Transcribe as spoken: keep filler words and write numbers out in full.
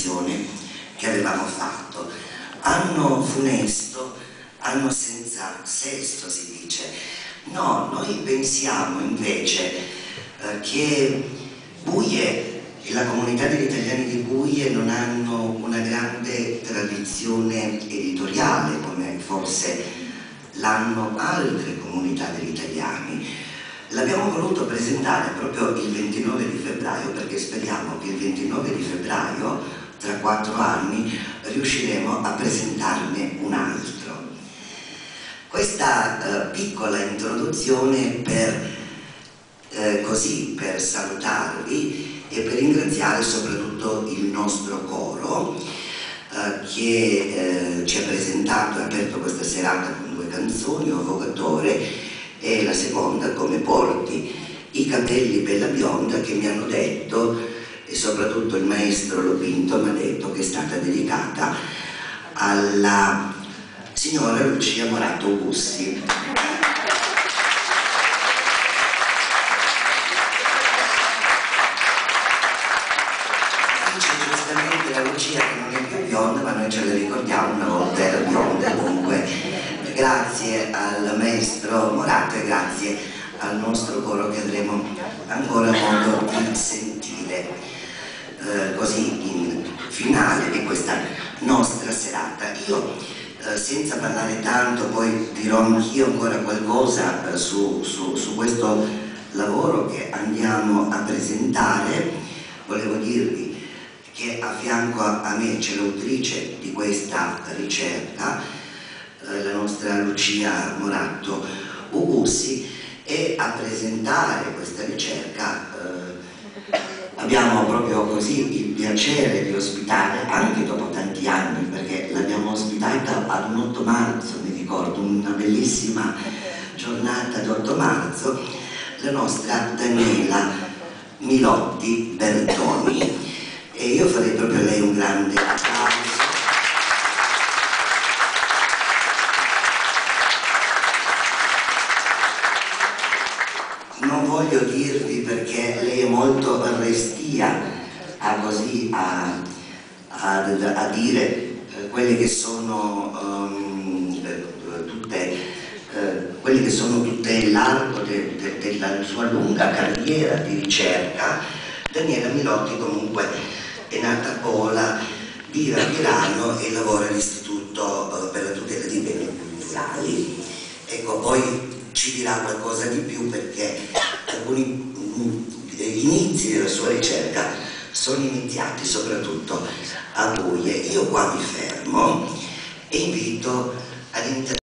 presentazione che avevamo fatto. Anno funesto, anno senza sesto si dice. No, noi pensiamo invece eh, che Buie e la comunità degli italiani di Buie non hanno una grande tradizione editoriale come forse l'hanno altre comunità degli italiani. L'abbiamo voluto presentare proprio il ventinove di febbraio perché speriamo che il ventinove di febbraio, tra quattro anni, riusciremo a presentarne un altro. Questa eh, piccola introduzione per, eh, così, per salutarvi e per ringraziare soprattutto il nostro coro eh, che eh, ci ha presentato e aperto questa serata con due canzoni, O Vogatore e la seconda Come porti i capelli bella bionda, che mi hanno detto, e soprattutto il maestro Lopinto mi ha detto che è stata dedicata alla signora Lucia Moratto Bussi. Dice giustamente la Lucia che non è più bionda, ma noi ce la ricordiamo, una volta era bionda. Comunque grazie al maestro Moratto e grazie al nostro coro che avremo ancora modo di sentire eh, così in finale di questa nostra serata. Io eh, senza parlare tanto, poi dirò anch'io ancora qualcosa eh, su, su, su questo lavoro che andiamo a presentare. Volevo dirvi che a fianco a me c'è l'autrice di questa ricerca, la nostra Lucia Moratto Ugussi, e a presentare questa ricerca eh, abbiamo proprio così il piacere di ospitare, anche dopo tanti anni, perché l'abbiamo ospitata ad un otto marzo, mi ricordo, una bellissima giornata di otto marzo, la nostra Daniela Milotti Bertoni, e io farei proprio a lei un grande applauso. Non voglio dirvi perché lei è molto restia a, così, a, a, a dire eh, quelle che sono um, tutte eh, quelle che sono tutte l'arco de, de, della sua lunga carriera di ricerca. Daniela Milotti comunque è nata a Pola, vive a Milano e lavora all'Istituto eh, per la tutela dei beni culturali. Ecco, poi ci dirà qualcosa di più perché alcuni inizi della sua ricerca sono iniziati soprattutto a Buie. Io qua mi fermo e invito ad intervenire